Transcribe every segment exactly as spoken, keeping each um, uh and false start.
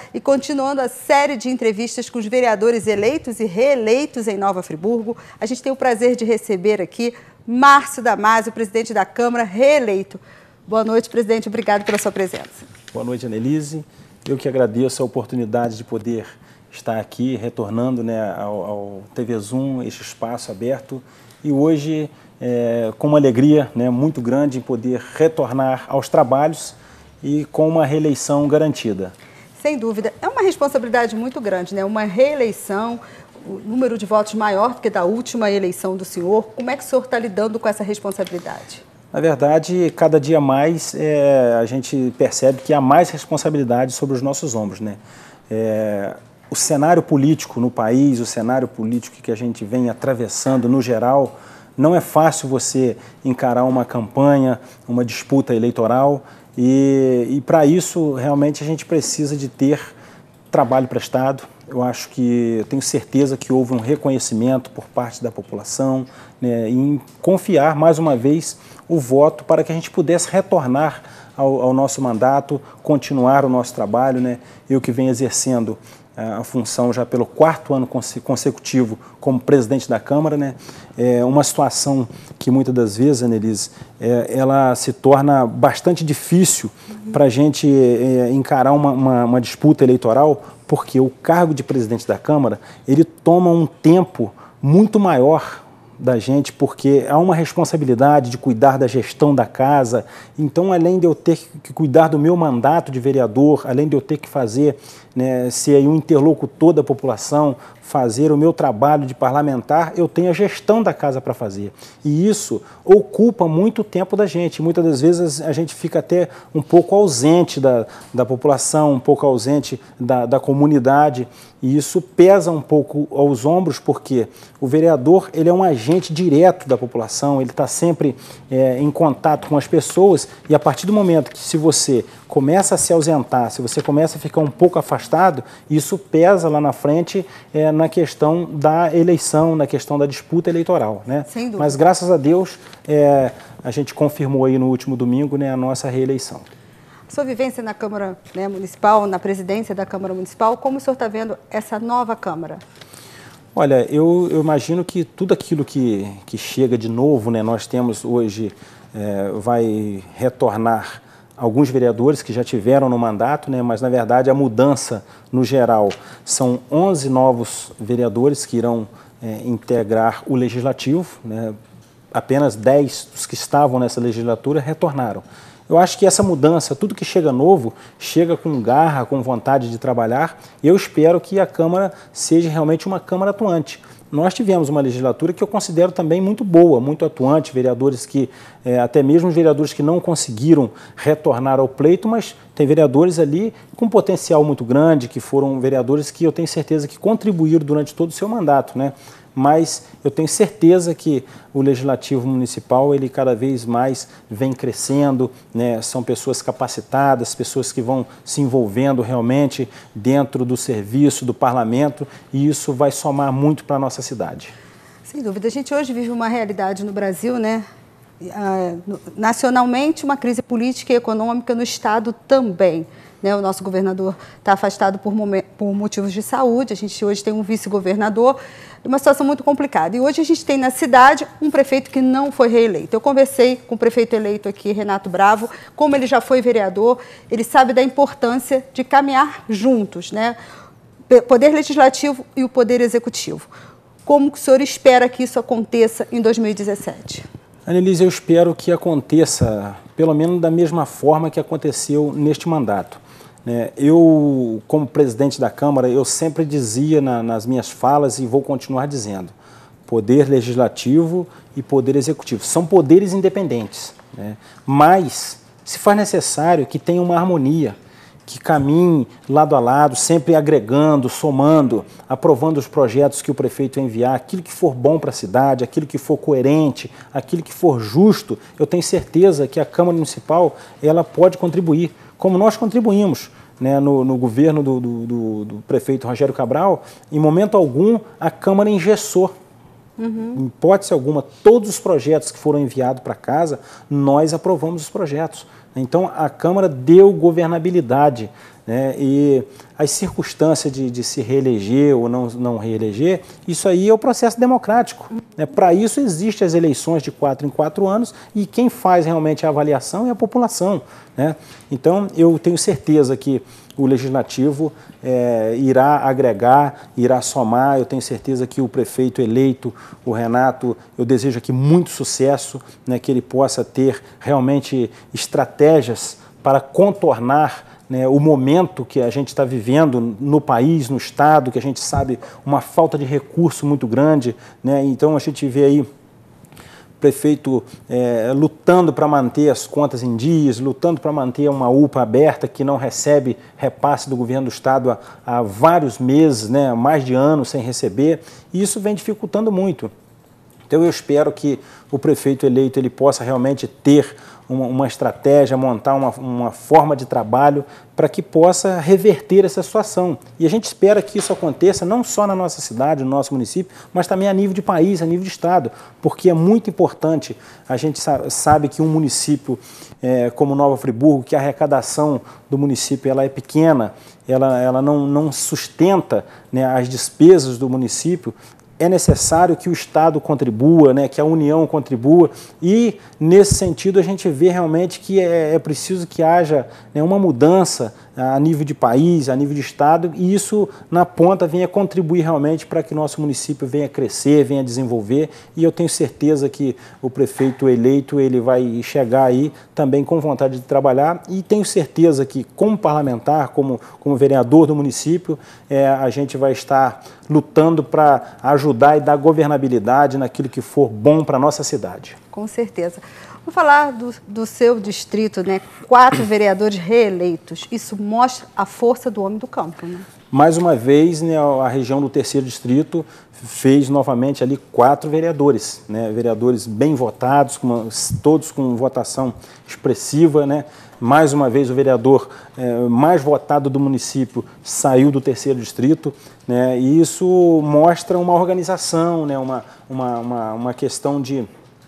e continuando a série de entrevistas com os vereadores eleitos e reeleitos em Nova Friburgo, a gente tem o prazer de receber aqui Márcio Damasio, presidente da Câmara, reeleito. Boa noite, presidente. Obrigado pela sua presença. Boa noite, Annelise. Eu que agradeço a oportunidade de poder estar aqui, retornando, né, ao, ao T V Zoom, este espaço aberto. E hoje, é, com uma alegria, né, muito grande em poder retornar aos trabalhos e com uma reeleição garantida. Sem dúvida. É uma responsabilidade muito grande, né? Uma reeleição, o número de votos maior do que da última eleição do senhor. Como é que o senhor está lidando com essa responsabilidade? Na verdade, cada dia mais é, a gente percebe que há mais responsabilidade sobre os nossos ombros, né? É, o cenário político no país, o cenário político que a gente vem atravessando no geral, não é fácil você encarar uma campanha, uma disputa eleitoral e, e para isso realmente a gente precisa de ter trabalho prestado. Eu acho que, eu tenho certeza que houve um reconhecimento por parte da população, né, em confiar mais uma vez o voto para que a gente pudesse retornar ao, ao nosso mandato, continuar o nosso trabalho, né? Eu que venho exercendo a função já pelo quarto ano consecutivo como presidente da Câmara, né? É uma situação que muitas das vezes, Annelise, é, ela se torna bastante difícil uhum. para a gente é, encarar uma, uma, uma disputa eleitoral, porque o cargo de presidente da Câmara, ele toma um tempo muito maior da gente, porque há uma responsabilidade de cuidar da gestão da casa. Então, além de eu ter que cuidar do meu mandato de vereador, além de eu ter que fazer, né, ser um interlocutor da população, fazer o meu trabalho de parlamentar, eu tenho a gestão da casa para fazer. E isso ocupa muito tempo da gente. Muitas das vezes a gente fica até um pouco ausente da, da população, um pouco ausente da, da comunidade. E isso pesa um pouco aos ombros, porque o vereador ele é um agente direto da população, ele está sempre é, em contato com as pessoas, e a partir do momento que se você começa a se ausentar, se você começa a ficar um pouco afastado, isso pesa lá na frente é, na questão da eleição, na questão da disputa eleitoral, né? Sem dúvida. Mas graças a Deus é, a gente confirmou aí no último domingo, né, a nossa reeleição. Sua vivência na Câmara, né, Municipal, na presidência da Câmara Municipal, como o senhor está vendo essa nova Câmara? Olha, eu, eu imagino que tudo aquilo que, que chega de novo, né, nós temos hoje, é, vai retornar alguns vereadores que já tiveram no mandato, né, mas na verdade a mudança no geral são onze novos vereadores que irão é, integrar o Legislativo, né, apenas dez dos que estavam nessa legislatura retornaram. Eu acho que essa mudança, tudo que chega novo, chega com garra, com vontade de trabalhar, e eu espero que a Câmara seja realmente uma Câmara atuante. Nós tivemos uma legislatura que eu considero também muito boa, muito atuante, vereadores que, é, até mesmo os vereadores que não conseguiram retornar ao pleito, mas tem vereadores ali com potencial muito grande, que foram vereadores que eu tenho certeza que contribuíram durante todo o seu mandato, né? Mas eu tenho certeza que o Legislativo Municipal, ele cada vez mais vem crescendo, né? São pessoas capacitadas, pessoas que vão se envolvendo realmente dentro do serviço, do parlamento, e isso vai somar muito para a nossa cidade. Sem dúvida. A gente hoje vive uma realidade no Brasil, né? Nacionalmente, uma crise política e econômica, no Estado também. Né, o nosso governador está afastado por, por motivos de saúde, a gente hoje tem um vice-governador, uma situação muito complicada. E hoje a gente tem na cidade um prefeito que não foi reeleito. Eu conversei com o prefeito eleito aqui, Renato Bravo, como ele já foi vereador, ele sabe da importância de caminhar juntos, né? O Poder Legislativo e o Poder Executivo. Como que o senhor espera que isso aconteça em dois mil e dezessete? Annelise, eu espero que aconteça pelo menos da mesma forma que aconteceu neste mandato. Eu, como presidente da Câmara, eu sempre dizia na, nas minhas falas e vou continuar dizendo, Poder Legislativo e Poder Executivo são poderes independentes, né? Mas se faz necessário que tenha uma harmonia, que caminhe lado a lado, sempre agregando, somando, aprovando os projetos que o prefeito enviar, aquilo que for bom para a cidade, aquilo que for coerente, aquilo que for justo. Eu tenho certeza que a Câmara Municipal ela pode contribuir, como nós contribuímos, né, no, no governo do, do, do, do prefeito Rogério Cabral. Em momento algum, a Câmara engessou. Uhum. Em hipótese alguma, todos os projetos que foram enviados para casa, nós aprovamos os projetos. Então, a Câmara deu governabilidade, né? E as circunstâncias de, de se reeleger ou não, não reeleger, isso aí é o processo democrático, né? Para isso existem as eleições de quatro em quatro anos e quem faz realmente a avaliação é a população, né? Então, eu tenho certeza que o Legislativo é, irá agregar, irá somar. Eu tenho certeza que o prefeito eleito, o Renato, eu desejo aqui muito sucesso, né, que ele possa ter realmente estratégias para contornar, né, o momento que a gente está vivendo no país, no Estado, que a gente sabe uma falta de recurso muito grande, né? Então a gente vê aí prefeito é, lutando para manter as contas em dias, lutando para manter uma U P A aberta que não recebe repasse do governo do Estado há, há vários meses, né, mais de anos sem receber, e isso vem dificultando muito. Então eu espero que o prefeito eleito ele possa realmente ter uma, uma estratégia, montar uma, uma forma de trabalho para que possa reverter essa situação. E a gente espera que isso aconteça não só na nossa cidade, no nosso município, mas também a nível de país, a nível de Estado, porque é muito importante. A gente sabe que um município é, como Nova Friburgo, que a arrecadação do município ela é pequena, ela, ela não, não sustenta, né, as despesas do município. É necessário que o Estado contribua, né, que a União contribua, e nesse sentido a gente vê realmente que é, é preciso que haja, né, uma mudança a nível de país, a nível de Estado, e isso na ponta venha contribuir realmente para que nosso município venha crescer, venha desenvolver, e eu tenho certeza que o prefeito eleito ele vai chegar aí também com vontade de trabalhar, e tenho certeza que como parlamentar, como, como vereador do município, é, a gente vai estar lutando para ajudar e dar governabilidade naquilo que for bom para a nossa cidade. Com certeza. Vamos falar do, do seu distrito, né? Quatro vereadores reeleitos. Isso mostra a força do homem do campo, né? Mais uma vez, né, a região do terceiro distrito fez novamente ali quatro vereadores, né? Vereadores bem votados, com uma, todos com votação expressiva, né? Mais uma vez o vereador é, mais votado do município saiu do terceiro distrito, né? E isso mostra uma organização, né? uma, uma, uma, uma questão de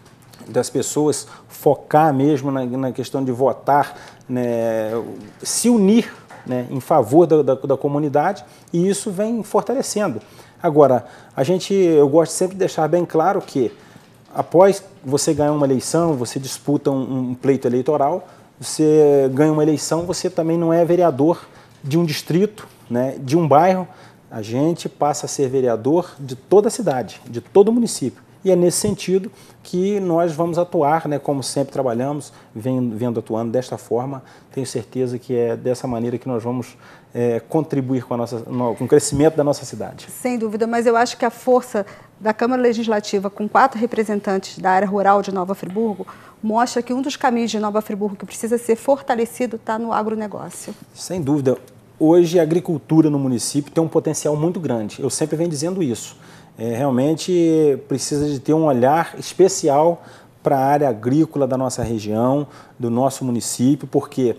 das pessoas focar mesmo na, na questão de votar, né, se unir, né, em favor da, da, da comunidade, e isso vem fortalecendo. Agora, a gente, eu gosto sempre de deixar bem claro que após você ganhar uma eleição, você disputa um, um pleito eleitoral, você ganha uma eleição, você também não é vereador de um distrito, né, de um bairro, a gente passa a ser vereador de toda a cidade, de todo o município. E é nesse sentido que nós vamos atuar, né, como sempre trabalhamos, vem, vendo atuando desta forma. Tenho certeza que é dessa maneira que nós vamos é, contribuir com, a nossa, no, com o crescimento da nossa cidade. Sem dúvida, mas eu acho que a força da Câmara Legislativa, com quatro representantes da área rural de Nova Friburgo, mostra que um dos caminhos de Nova Friburgo que precisa ser fortalecido está no agronegócio. Sem dúvida. Hoje a agricultura no município tem um potencial muito grande. Eu sempre venho dizendo isso. É, realmente precisa de ter um olhar especial para a área agrícola da nossa região, do nosso município, porque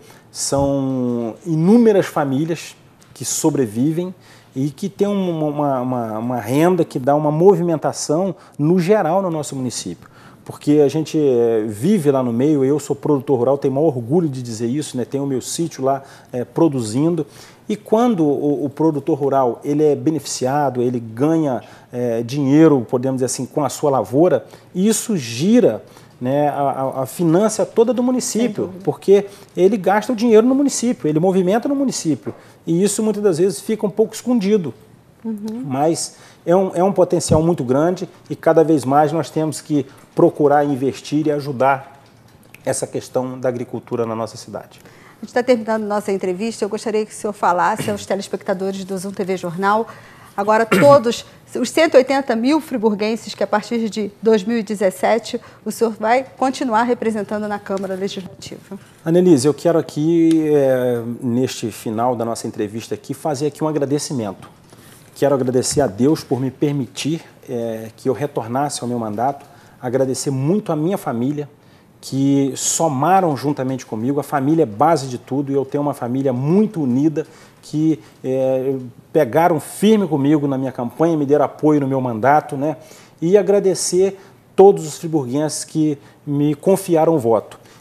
são inúmeras famílias que sobrevivem e que têm uma, uma, uma renda que dá uma movimentação no geral no nosso município. Porque a gente vive lá no meio, eu sou produtor rural, tenho o maior orgulho de dizer isso, né? Tenho o meu sítio lá é, produzindo. E quando o, o produtor rural ele é beneficiado, ele ganha é, dinheiro, podemos dizer assim, com a sua lavoura, isso gira, né, a, a finança toda do município, porque ele gasta o dinheiro no município, ele movimenta no município. E isso muitas das vezes fica um pouco escondido. Uhum. Mas é um, é um potencial muito grande e cada vez mais nós temos que procurar investir e ajudar essa questão da agricultura na nossa cidade. A gente está terminando nossa entrevista, eu gostaria que o senhor falasse aos telespectadores do Zoom T V Jornal, agora todos os cento e oitenta mil friburguenses que a partir de dois mil e dezessete o senhor vai continuar representando na Câmara Legislativa. Anelise, eu quero aqui, é, neste final da nossa entrevista aqui, fazer aqui um agradecimento. Quero agradecer a Deus por me permitir é, que eu retornasse ao meu mandato, agradecer muito a minha família, que somaram juntamente comigo. A família é base de tudo e eu tenho uma família muito unida que é, pegaram firme comigo na minha campanha, me deram apoio no meu mandato, né? E agradecer todos os friburguenses que me confiaram o voto.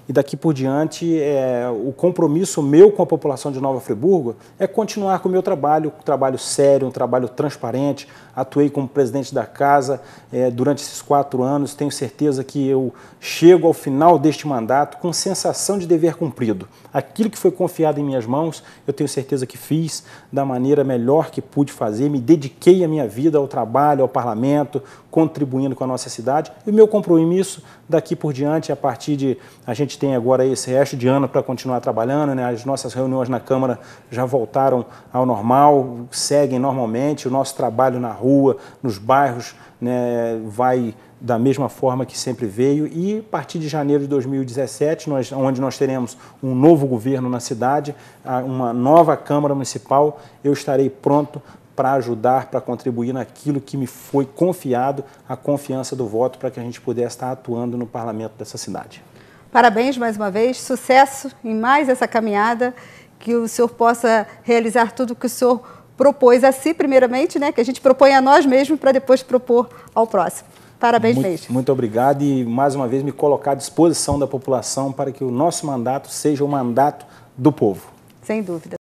e daqui por diante é, o compromisso meu com a população de Nova Friburgo é continuar com o meu trabalho, um trabalho sério, um trabalho transparente. Atuei como presidente da casa é, durante esses quatro anos, tenho certeza que eu chego ao final deste mandato com sensação de dever cumprido. Aquilo que foi confiado em minhas mãos, eu tenho certeza que fiz da maneira melhor que pude fazer, me dediquei a minha vida ao trabalho, ao parlamento, contribuindo com a nossa cidade. E o meu compromisso daqui por diante, a partir de... A gente tem agora esse resto de ano para continuar trabalhando, né? As nossas reuniões na Câmara já voltaram ao normal, seguem normalmente, o nosso trabalho na rua, nos bairros, né, vai da mesma forma que sempre veio, e a partir de janeiro de dois mil e dezessete, nós, onde nós teremos um novo governo na cidade, uma nova Câmara Municipal, eu estarei pronto para ajudar, para contribuir naquilo que me foi confiado, a confiança do voto, para que a gente pudesse estar atuando no parlamento dessa cidade. Parabéns mais uma vez, sucesso em mais essa caminhada, que o senhor possa realizar tudo o que o senhor propôs a si, primeiramente, né, que a gente propõe a nós mesmos para depois propor ao próximo. Parabéns muito, mesmo. Muito obrigado e, mais uma vez, me colocar à disposição da população para que o nosso mandato seja o mandato do povo. Sem dúvida.